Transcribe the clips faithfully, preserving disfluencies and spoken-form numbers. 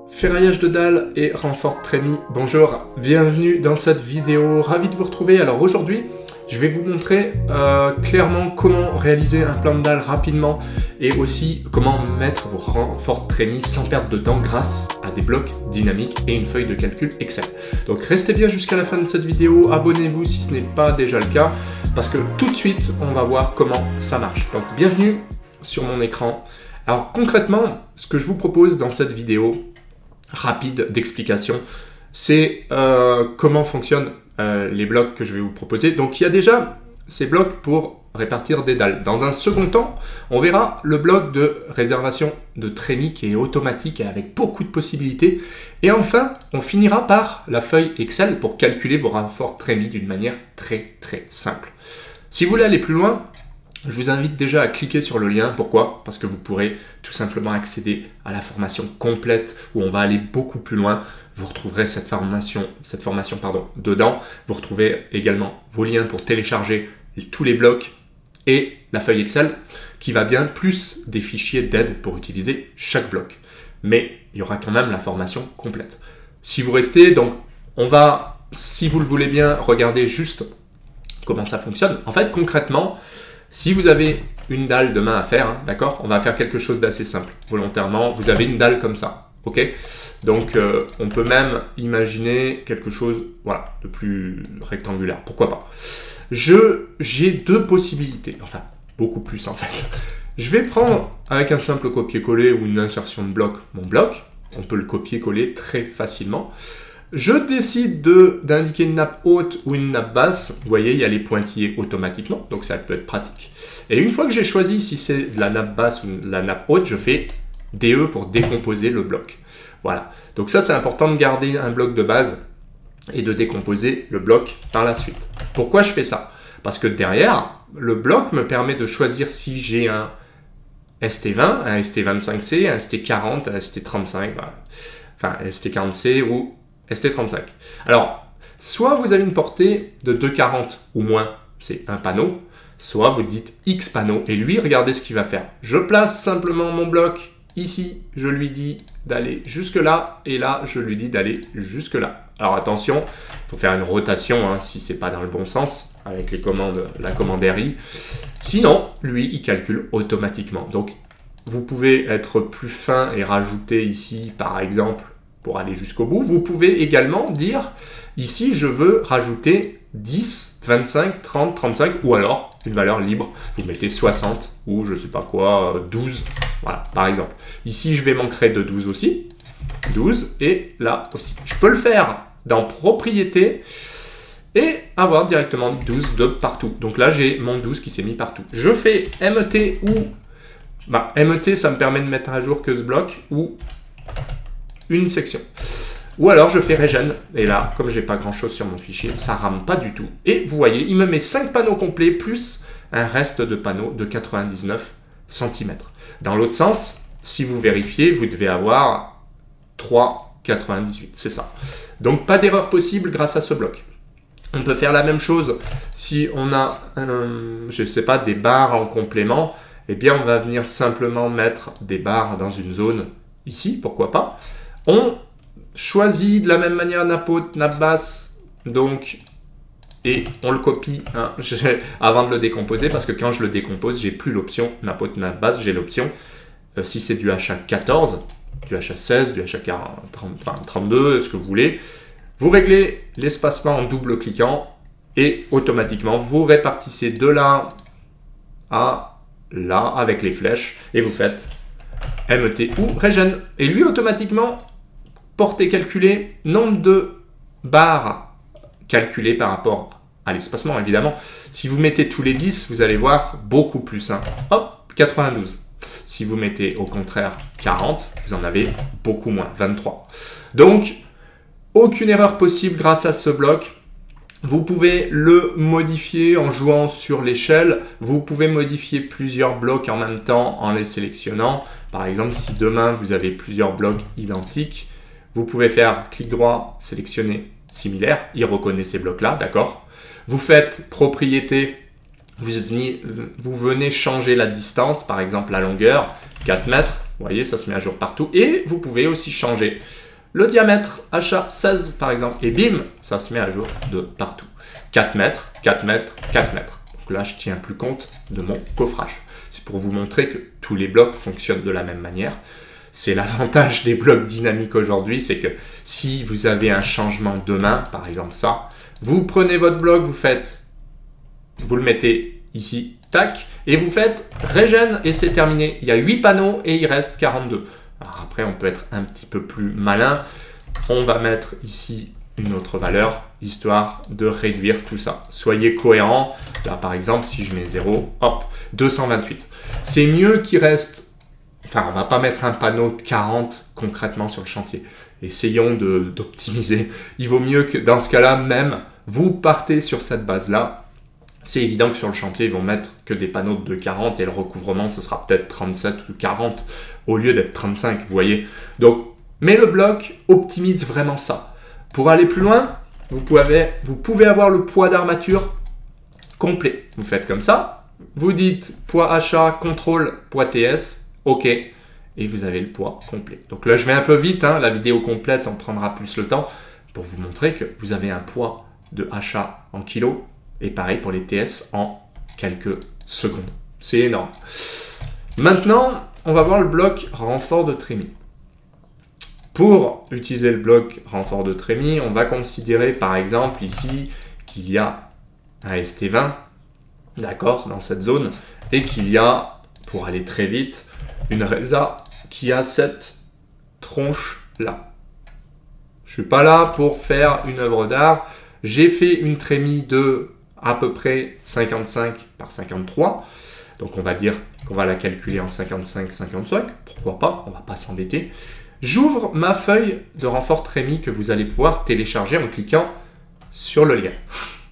Ferraillage de dalles et renfort trémie, bonjour, bienvenue dans cette vidéo, ravi de vous retrouver. Alors aujourd'hui, je vais vous montrer euh, clairement comment réaliser un plan de dalle rapidement et aussi comment mettre vos renforts trémie sans perdre de temps grâce à des blocs dynamiques et une feuille de calcul Excel. Donc restez bien jusqu'à la fin de cette vidéo, abonnez-vous si ce n'est pas déjà le cas, parce que tout de suite, on va voir comment ça marche. Donc bienvenue sur mon écran. Alors concrètement, ce que je vous propose dans cette vidéo rapide d'explication, c'est euh, comment fonctionnent euh, les blocs que je vais vous proposer. Donc il y a déjà ces blocs pour répartir des dalles. Dans un second temps, on verra le bloc de réservation de trémie qui est automatique et avec beaucoup de possibilités. Et enfin, on finira par la feuille Excel pour calculer vos renforts trémie d'une manière très très simple. Si vous voulez aller plus loin, je vous invite déjà à cliquer sur le lien. Pourquoi? Parce que vous pourrez tout simplement accéder à la formation complète où on va aller beaucoup plus loin. Vous retrouverez cette formation, cette formation pardon, dedans. Vous retrouvez également vos liens pour télécharger tous les blocs et la feuille Excel qui va bien, plus des fichiers d'aide pour utiliser chaque bloc. Mais il y aura quand même la formation complète. Si vous restez, donc on va, si vous le voulez bien, regarder juste comment ça fonctionne. En fait, concrètement, si vous avez une dalle de main à faire, hein, d'accord, on va faire quelque chose d'assez simple. Volontairement, vous avez une dalle comme ça, ok? Donc, euh, on peut même imaginer quelque chose, voilà, de plus rectangulaire. Pourquoi pas? Je, j'ai deux possibilités, enfin, beaucoup plus en fait. Je vais prendre, avec un simple copier-coller ou une insertion de bloc, mon bloc. On peut le copier-coller très facilement. Je décide d'indiquer une nappe haute ou une nappe basse. Vous voyez, il y a les pointillés automatiquement, donc ça peut être pratique. Et une fois que j'ai choisi si c'est de la nappe basse ou de la nappe haute, je fais D E pour décomposer le bloc. Voilà. Donc ça, c'est important de garder un bloc de base et de décomposer le bloc par la suite. Pourquoi je fais ça? Parce que derrière, le bloc me permet de choisir si j'ai un S T vingt, un S T vingt-cinq C, un S T quarante, un S T trente-cinq, voilà. Enfin S T quarante C ou S T trente-cinq. Alors, soit vous avez une portée de deux quarante ou moins, c'est un panneau, soit vous dites X panneau, et lui, regardez ce qu'il va faire. Je place simplement mon bloc ici, je lui dis d'aller jusque là, et là, je lui dis d'aller jusque là. Alors attention, il faut faire une rotation hein, si c'est pas dans le bon sens, avec les commandes, la commande R I. Sinon, lui, il calcule automatiquement. Donc, vous pouvez être plus fin et rajouter ici, par exemple, pour aller jusqu'au bout. Vous pouvez également dire, ici, je veux rajouter dix, vingt-cinq, trente, trente-cinq, ou alors une valeur libre. Vous mettez soixante, ou je sais pas quoi, douze, voilà, par exemple. Ici, je vais manquer de douze aussi, douze, et là aussi. Je peux le faire dans propriété, et avoir directement douze de partout. Donc là, j'ai mon douze qui s'est mis partout. Je fais M T ou... Bah, M T, ça me permet de mettre à jour que ce bloc, ou une section. Ou alors je fais regen, et là, comme j'ai pas grand chose sur mon fichier, ça rame pas du tout. Et vous voyez, il me met cinq panneaux complets plus un reste de panneaux de quatre-vingt-dix-neuf centimètres. Dans l'autre sens, si vous vérifiez, vous devez avoir trois virgule quatre-vingt-dix-huit, c'est ça. Donc pas d'erreur possible grâce à ce bloc. On peut faire la même chose si on a, euh, je sais pas, des barres en complément. Eh bien, on va venir simplement mettre des barres dans une zone ici, pourquoi pas. On choisit de la même manière nappe haute, nappe basse, donc, et on le copie hein, avant de le décomposer, parce que quand je le décompose, j'ai plus l'option nappe haute, nappe basse, j'ai l'option, euh, si c'est du H A quatorze, du H A seize, du H A quarante, trente, enfin, trente-deux, ce que vous voulez, vous réglez l'espacement en double-cliquant, et automatiquement, vous répartissez de là à là, avec les flèches, et vous faites M T ou regen. Et lui, automatiquement, portée calculée, nombre de barres calculées par rapport à l'espacement, évidemment. Si vous mettez tous les dix, vous allez voir beaucoup plus. Hein. Hop, quatre-vingt-douze. Si vous mettez au contraire quarante, vous en avez beaucoup moins, vingt-trois. Donc, aucune erreur possible grâce à ce bloc. Vous pouvez le modifier en jouant sur l'échelle. Vous pouvez modifier plusieurs blocs en même temps en les sélectionnant. Par exemple, si demain vous avez plusieurs blocs identiques, vous pouvez faire clic droit, sélectionner similaire. Il reconnaît ces blocs-là, d'accord? Vous faites propriété, vous venez, vous venez changer la distance, par exemple la longueur, quatre mètres. Vous voyez, ça se met à jour partout. Et vous pouvez aussi changer le diamètre H A seize par exemple. Et bim, ça se met à jour de partout. quatre mètres, quatre mètres, quatre mètres. Donc là, je ne tiens plus compte de mon coffrage. C'est pour vous montrer que tous les blocs fonctionnent de la même manière. C'est l'avantage des blocs dynamiques aujourd'hui, c'est que si vous avez un changement demain, par exemple ça, vous prenez votre bloc, vous faites, vous le mettez ici, tac, et vous faites régène et c'est terminé. Il y a huit panneaux et il reste quarante-deux. Alors après, on peut être un petit peu plus malin. On va mettre ici une autre valeur, histoire de réduire tout ça. Soyez cohérents. Là, par exemple, si je mets zéro, hop, deux cent vingt-huit. C'est mieux qu'il reste... Enfin, on ne va pas mettre un panneau de quarante concrètement sur le chantier. Essayons d'optimiser. Il vaut mieux que, dans ce cas-là, même, vous partez sur cette base-là. C'est évident que sur le chantier, ils vont mettre que des panneaux de quarante et le recouvrement, ce sera peut-être trente-sept ou quarante au lieu d'être trente-cinq, vous voyez. Donc, mais le bloc optimise vraiment ça. Pour aller plus loin, vous pouvez, vous pouvez avoir le poids d'armature complet. Vous faites comme ça. Vous dites poids achat, contrôle, poids T S. OK, et vous avez le poids complet. Donc là, je vais un peu vite, hein, la vidéo complète en prendra plus le temps pour vous montrer que vous avez un poids de achat en kilos et pareil pour les T S en quelques secondes. C'est énorme. Maintenant, on va voir le bloc renfort de trémie. Pour utiliser le bloc renfort de trémie, on va considérer par exemple ici qu'il y a un S T vingt, d'accord, dans cette zone, et qu'il y a, pour aller très vite, une Reza qui a cette tronche-là. Je ne suis pas là pour faire une œuvre d'art. J'ai fait une trémie de à peu près cinquante-cinq par cinquante-trois. Donc on va dire qu'on va la calculer en cinquante-cinq cinquante-cinq. Pourquoi pas, on ne va pas s'embêter. J'ouvre ma feuille de renfort trémie que vous allez pouvoir télécharger en cliquant sur le lien.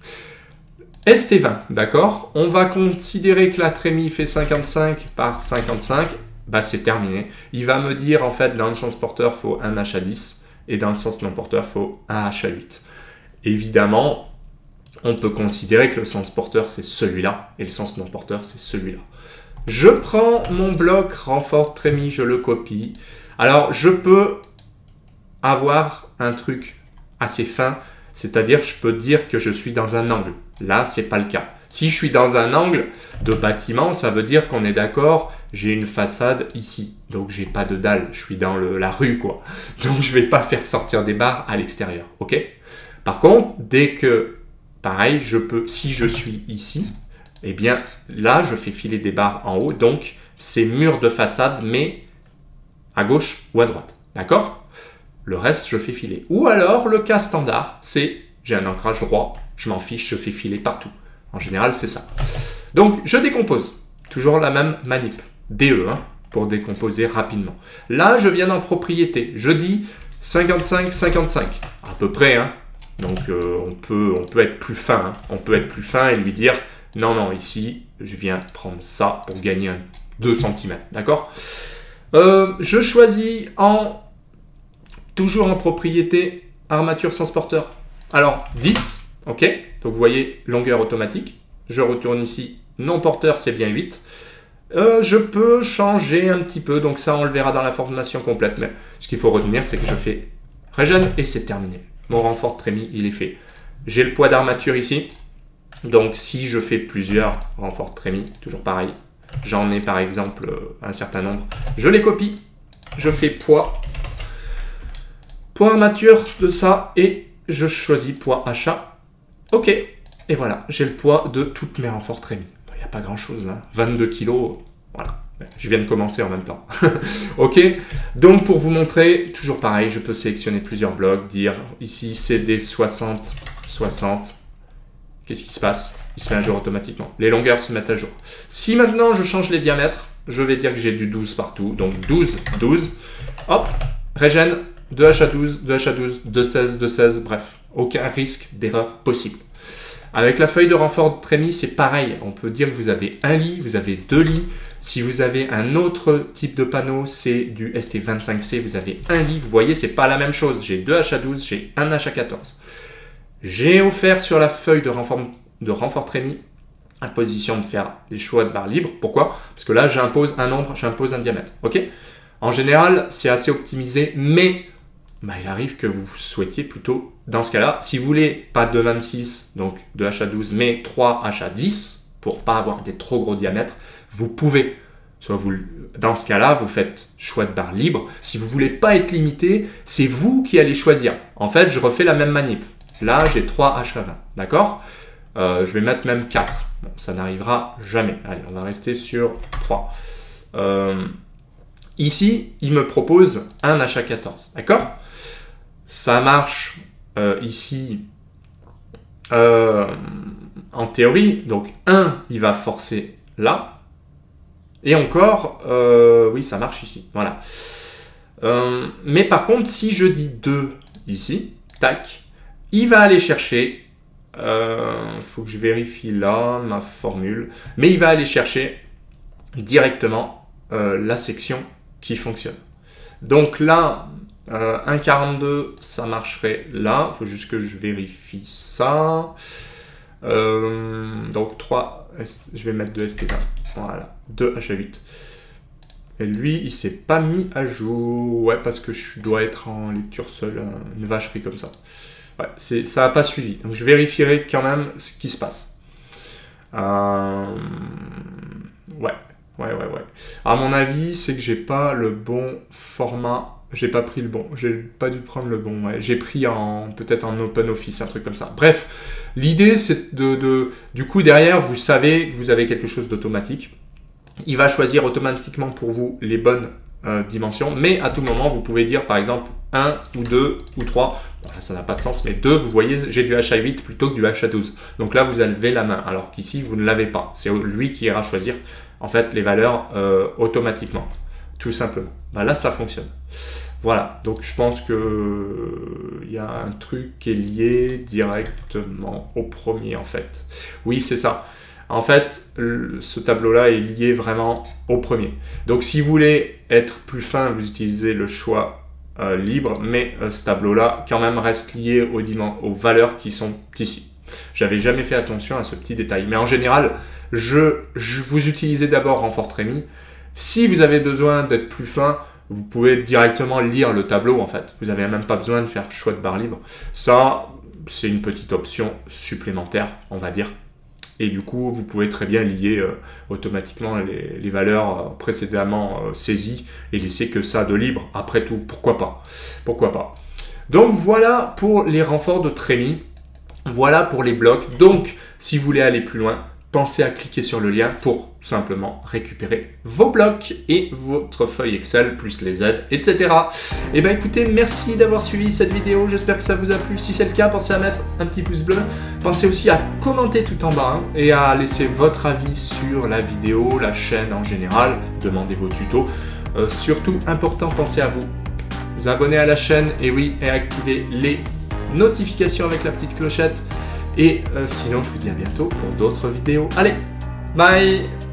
S T vingt, d'accord. On va considérer que la trémie fait cinquante-cinq par cinquante-cinq. Bah, c'est terminé. Il va me dire, en fait, dans le sens porteur, il faut un H A dix et dans le sens non porteur, il faut un H A huit. Évidemment, on peut considérer que le sens porteur, c'est celui-là et le sens non porteur, c'est celui-là. Je prends mon bloc renfort trémie, je le copie. Alors, je peux avoir un truc assez fin, c'est-à-dire je peux dire que je suis dans un angle. Là, ce n'est pas le cas. Si je suis dans un angle de bâtiment, ça veut dire qu'on est d'accord, j'ai une façade ici. Donc, j'ai pas de dalle, je suis dans le, la rue, quoi. Donc, je vais pas faire sortir des barres à l'extérieur, ok? Par contre, dès que, pareil, je peux, si je suis ici, eh bien, là, je fais filer des barres en haut. Donc, c'est mur de façade, mais à gauche ou à droite, d'accord? Le reste, je fais filer. Ou alors, le cas standard, c'est, j'ai un ancrage droit, je m'en fiche, je fais filer partout. En général, c'est ça. Donc, je décompose. Toujours la même manip. D E, hein, pour décomposer rapidement. Là, je viens en propriété. Je dis cinquante-cinq cinquante-cinq. À peu près, hein. Donc, euh, on, peut, on peut être plus fin. Hein. On peut être plus fin et lui dire, non, non, ici, je viens prendre ça pour gagner un, deux centimètres. D'accord? euh, Je choisis en, toujours en propriété, armature sens porteur. Alors, dix. OK, donc vous voyez, longueur automatique. Je retourne ici, non porteur, c'est bien huit. Euh, je peux changer un petit peu, donc ça, on le verra dans la formation complète. Mais ce qu'il faut retenir, c'est que je fais régène et c'est terminé. Mon renfort trémie, il est fait. J'ai le poids d'armature ici. Donc, si je fais plusieurs renforts trémie, toujours pareil. J'en ai par exemple un certain nombre. Je les copie. Je fais poids. Poids armature de ça et je choisis poids achat. OK, et voilà, j'ai le poids de toutes mes renforts trémie. Il n'y a pas grand-chose là, vingt-deux kilos, voilà. Je viens de commencer en même temps. OK, donc pour vous montrer, toujours pareil, je peux sélectionner plusieurs blocs, dire ici C D soixante, soixante. Qu'est-ce qui se passe? Il se met à jour automatiquement. Les longueurs se mettent à jour. Si maintenant je change les diamètres, je vais dire que j'ai du douze partout. Donc douze, douze. Hop, régène, deux H A douze, deux H A douze, deux seize, deux seize, bref. Aucun risque d'erreur possible. Avec la feuille de renfort de trémie, c'est pareil. On peut dire que vous avez un lit, vous avez deux lits. Si vous avez un autre type de panneau, c'est du S T vingt-cinq C, vous avez un lit. Vous voyez, c'est pas la même chose. J'ai deux H A douze, j'ai un H A quatorze. J'ai offert sur la feuille de renfort, de renfort trémie la position de faire des choix de barres libres. Pourquoi? Parce que là, j'impose un nombre, j'impose un diamètre. OK? En général, c'est assez optimisé, mais bah, il arrive que vous souhaitiez plutôt, dans ce cas-là, si vous voulez pas deux vingt-six, donc deux H A douze, mais trois H A dix, pour pas avoir des trop gros diamètres, vous pouvez. Soit vous, dans ce cas-là, vous faites choix de barre libre. Si vous voulez pas être limité, c'est vous qui allez choisir. En fait, je refais la même manip. Là, j'ai trois H A vingt, d'accord euh, Je vais mettre même quatre. Bon, ça n'arrivera jamais. Allez, on va rester sur trois. Euh, ici, il me propose un H A quatorze, d'accord? Ça marche euh, ici euh, en théorie. Donc, un, il va forcer là. Et encore, euh, oui, ça marche ici. Voilà. Euh, mais par contre, si je dis deux ici, tac, il va aller chercher. Il euh, faut que je vérifie là ma formule. Mais il va aller chercher directement euh, la section qui fonctionne. Donc là, euh, un virgule quarante-deux, ça marcherait là. Il faut juste que je vérifie ça. Euh, donc trois, je vais mettre deux S T vingt. Voilà, deux H A huit. Et lui, il s'est pas mis à jour. Ouais, parce que je dois être en lecture seule, une vacherie comme ça. Ouais, ça n'a pas suivi. Donc je vérifierai quand même ce qui se passe. Euh... Ouais, ouais, ouais, ouais. À mon avis, c'est que j'ai pas le bon format. J'ai pas pris le bon. J'ai pas dû prendre le bon. Ouais. J'ai pris en peut-être en Open Office, un truc comme ça. Bref, l'idée c'est de, de, du coup derrière, vous savez que vous avez quelque chose d'automatique. Il va choisir automatiquement pour vous les bonnes euh, dimensions, mais à tout moment, vous pouvez dire par exemple un ou deux ou trois. Bon, là, ça n'a pas de sens, mais deux, vous voyez, j'ai du H A huit plutôt que du H A douze. Donc là, vous avez la main, alors qu'ici, vous ne l'avez pas. C'est lui qui ira choisir en fait les valeurs euh, automatiquement, tout simplement. Bah, là, ça fonctionne. Voilà, donc je pense que il y a un truc qui est lié directement au premier en fait. Oui, c'est ça. En fait, le, ce tableau-là est lié vraiment au premier. Donc si vous voulez être plus fin, vous utilisez le choix euh, libre, mais euh, ce tableau-là quand même reste lié aux, aux valeurs qui sont ici. J'avais jamais fait attention à ce petit détail. Mais en général, je, je vous utilisez d'abord renfort trémie. Si vous avez besoin d'être plus fin, vous pouvez directement lire le tableau en fait. Vous n'avez même pas besoin de faire choix de barre libre. Ça, c'est une petite option supplémentaire, on va dire. Et du coup, vous pouvez très bien lier euh, automatiquement les, les valeurs euh, précédemment euh, saisies et laisser que ça de libre. Après tout, pourquoi pas? Pourquoi pas? Donc voilà pour les renforts de trémie. Voilà pour les blocs. Donc, si vous voulez aller plus loin, pensez à cliquer sur le lien pour simplement récupérer vos blocs et votre feuille Excel, plus les aides, et cetera. Et bien écoutez, merci d'avoir suivi cette vidéo, j'espère que ça vous a plu. Si c'est le cas, pensez à mettre un petit pouce bleu. Pensez aussi à commenter tout en bas hein, et à laisser votre avis sur la vidéo, la chaîne en général. Demandez vos tutos. Euh, surtout, important, pensez à vous, vous abonner à la chaîne et oui, et activer les notifications avec la petite clochette. Et euh, sinon, je vous dis à bientôt pour d'autres vidéos. Allez, bye!